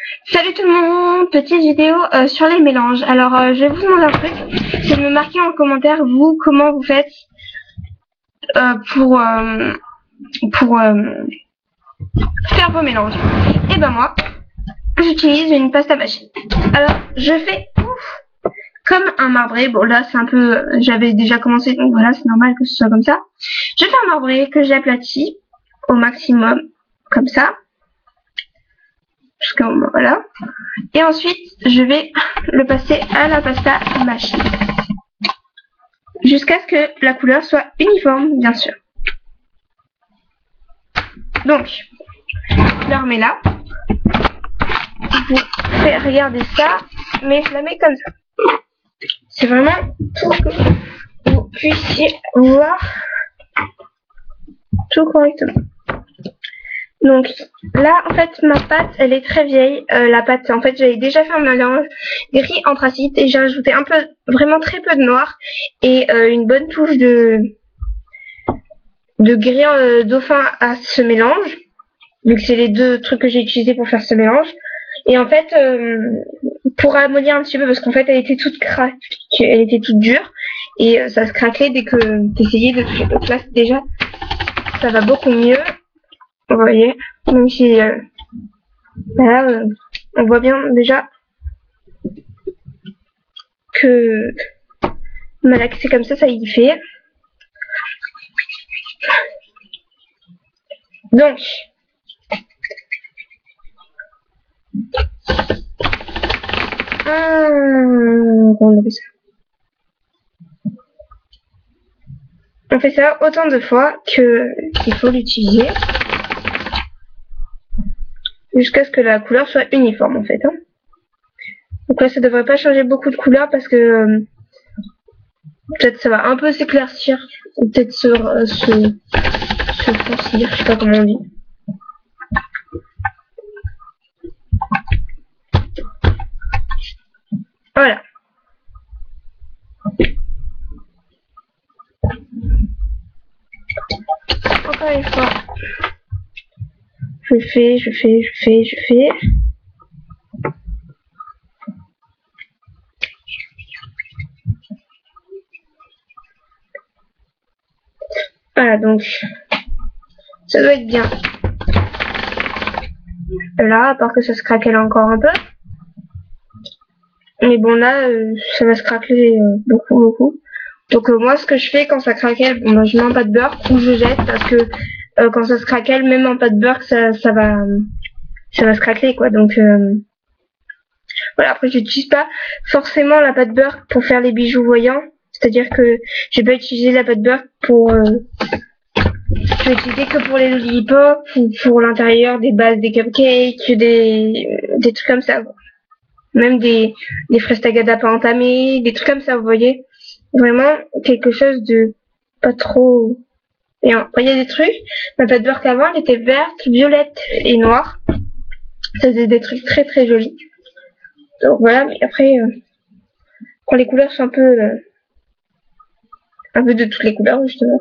Salut tout le monde, petite vidéo sur les mélanges. Alors je vais vous demander un truc, c'est de me marquer en commentaire vous comment vous faites pour faire vos mélanges. Et ben moi, j'utilise une pâte à mâcher. Alors je fais comme un marbré. Bon là c'est un peu, j'avais déjà commencé donc voilà c'est normal que ce soit comme ça. Je fais un marbré que j'aplatis au maximum comme ça. Voilà. Et ensuite, je vais le passer à la pasta mâchée. Jusqu'à ce que la couleur soit uniforme, bien sûr. Donc, je la remets là. Vous faites regarder ça, mais je la mets comme ça. C'est vraiment pour que vous puissiez voir tout correctement. Donc là en fait ma pâte elle est très vieille, la pâte en fait j'avais déjà fait un mélange gris anthracite et j'ai rajouté un peu, vraiment très peu de noir et une bonne touche de gris dauphin à ce mélange, vu que c'est les deux trucs que j'ai utilisés pour faire ce mélange. Et en fait pour amollir un petit peu parce qu'en fait elle était toute elle était toute dure et ça se craquait dès que t'essayais de toucher. Donc là déjà ça va beaucoup mieux. Vous voyez, même si là, on voit bien déjà que malaxer comme ça y fait. Donc, on fait ça autant de fois qu'il faut l'utiliser. Jusqu'à ce que la couleur soit uniforme en fait. Donc là ça devrait pas changer beaucoup de couleur parce que peut-être ça va un peu s'éclaircir, ou peut-être se foncir, je sais pas comment on dit. Voilà. Encore une fois. Je fais. Voilà, donc ça doit être bien. Là, à part que ça se craquelle encore un peu. Mais bon là, ça va se craqueler beaucoup. Donc moi, ce que je fais quand ça craquelle, bon, je mets un pas de beurre ou je jette parce que quand ça se craquelle, même en pas de beurre, ça va se craqueler quoi. Donc voilà. Après, j'utilise pas forcément la pâte beurre pour faire les bijoux voyants. C'est-à-dire que je vais pas utiliser la pâte beurre pour je vais utiliser que pour les lollipops ou pour l'intérieur des bases des cupcakes, des trucs comme ça. Même des fraises tagada pas entamées, des trucs comme ça, vous voyez. Vraiment quelque chose de pas trop. Et après il y a des trucs, ma pâte beurre qu'avant elle était verte, violette et noire. Ça faisait des trucs très très jolis. Donc voilà, mais après quand les couleurs sont un peu de toutes les couleurs justement.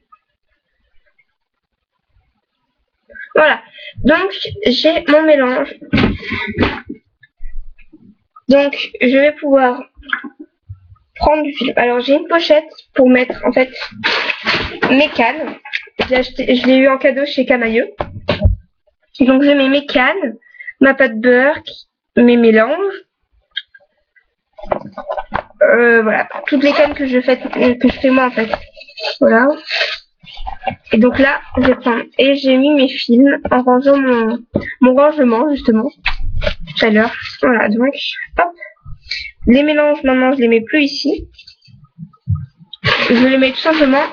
Voilà, donc j'ai mon mélange. Donc je vais pouvoir prendre du film. Alors j'ai une pochette pour mettre en fait mes cannes. Je l'ai eu en cadeau chez Camailleux. Donc je mets mes cannes, ma pâte beurre, mes mélanges. Voilà, toutes les cannes que je fais moi en fait. Voilà. Et donc là, je vais prendre et j'ai mis mes films en rangeant mon rangement justement tout à l'heure. Voilà, donc hop. Les mélanges maintenant je les mets plus ici. Je les mets tout simplement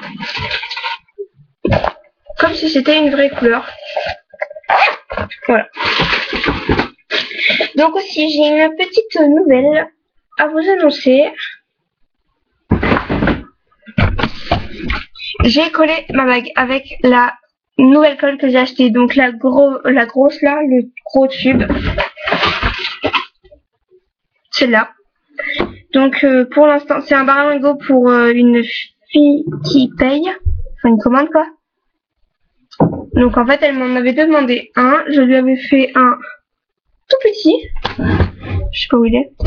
comme si c'était une vraie couleur. Voilà. Donc aussi j'ai une petite nouvelle à vous annoncer. J'ai collé ma bague avec la nouvelle colle que j'ai achetée. Donc la grosse là, le gros tube. Celle-là. Donc pour l'instant c'est un baralingo pour une fille qui paye. Enfin une commande quoi. Donc en fait elle m'en avait demandé un. Je lui avais fait un tout petit. Je sais pas où il est.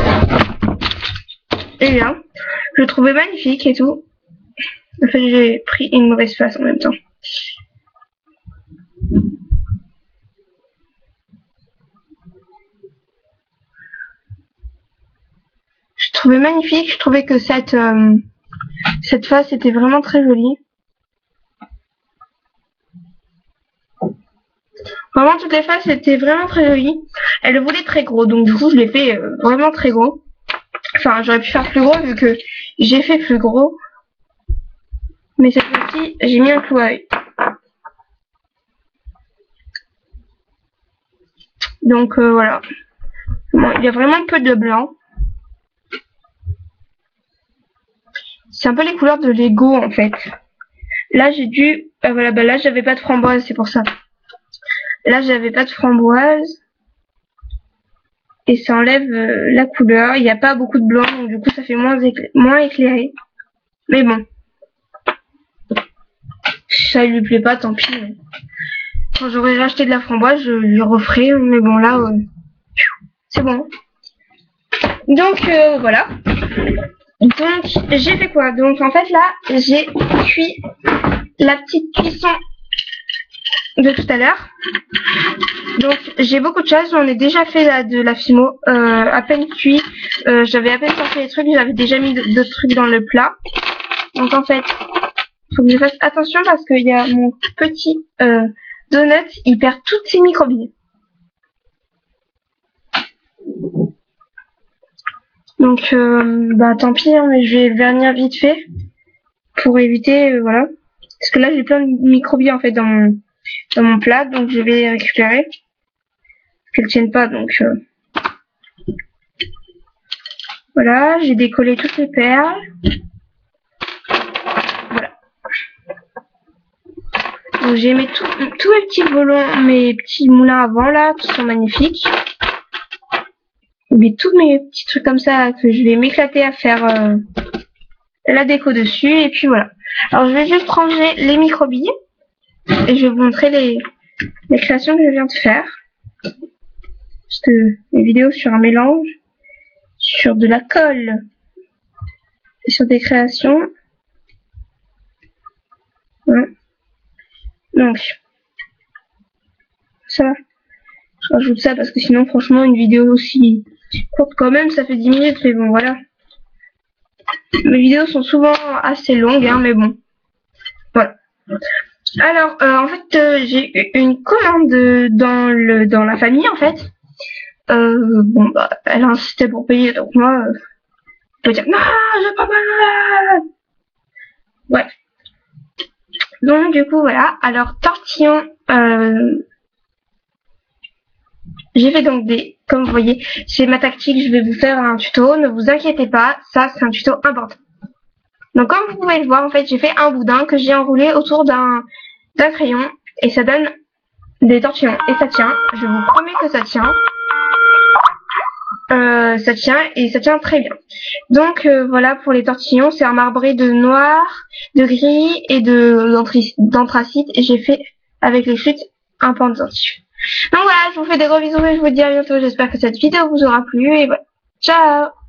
Et là, je le trouvais magnifique et tout. En fait, j'ai pris une mauvaise face en même temps. Je trouvais magnifique. Je trouvais que cette face était vraiment très jolie. Vraiment, toutes les faces étaient vraiment très jolies. Elle le voulait très gros, donc du coup, je l'ai fait vraiment très gros. Enfin, j'aurais pu faire plus gros vu que j'ai fait plus gros. Mais cette fois-ci, j'ai mis un clou à œil. Donc voilà. Bon, il y a vraiment peu de blanc. C'est un peu les couleurs de Lego en fait. Là, j'ai dû... voilà, bah là, j'avais pas de framboise, c'est pour ça. Là, j'avais pas de framboise. Et ça enlève la couleur. Il n'y a pas beaucoup de blanc, donc du coup, ça fait moins éclairé. Mais bon. Si ça lui plaît pas, tant pis. Quand j'aurai racheté de la framboise, je lui referai. Mais bon, là, c'est bon. Donc, voilà. Donc, j'ai fait quoi? Donc, en fait, là, j'ai cuit la petite cuisson de tout à l'heure. Donc, j'ai beaucoup de choses. J'en ai déjà fait de la fimo. À peine cuit. J'avais à peine sorti les trucs. J'avais déjà mis d'autres trucs dans le plat. Donc, en fait, faut que je fasse attention parce qu'il y a mon petit donut. Il perd toutes ses microbilles. Donc, bah tant pis, hein, mais je vais le vernir vite fait pour éviter, voilà. Parce que là, j'ai plein de microbilles en fait dans mon plat, donc je vais les récupérer. Qu'elles tiennent pas, donc voilà. J'ai décollé toutes les perles. Voilà. Donc j'ai mis tous mes petits volons, mes petits moulins avant là, qui sont magnifiques. Mais tous mes petits trucs comme ça que je vais m'éclater à faire la déco dessus et puis voilà. Alors je vais juste ranger les microbilles et je vais vous montrer les créations que je viens de faire. Juste une vidéo sur un mélange, sur de la colle et sur des créations. Voilà. Donc ça va. Je rajoute ça parce que sinon franchement une vidéo aussi courte quand même ça fait 10 minutes mais bon voilà. Mes vidéos sont souvent assez longues hein, mais bon. Voilà. Alors en fait j'ai eu une commande dans la famille en fait. Bon bah elle a insisté pour payer donc moi je peux dire non j'ai pas mal. Ouais. Donc du coup voilà. Alors tortillon j'ai fait donc comme vous voyez, c'est ma tactique, je vais vous faire un tuto, ne vous inquiétez pas, ça c'est un tuto important. Donc comme vous pouvez le voir, en fait, j'ai fait un boudin que j'ai enroulé autour d'un crayon et ça donne des tortillons. Et ça tient, je vous promets que ça tient. Ça tient et ça tient très bien. Donc voilà pour les tortillons, c'est un marbré de noir, de gris et d'anthracite et j'ai fait avec les chutes un pendentif. Donc voilà, je vous fais des gros bisous et je vous dis à bientôt. J'espère que cette vidéo vous aura plu et voilà. Ciao!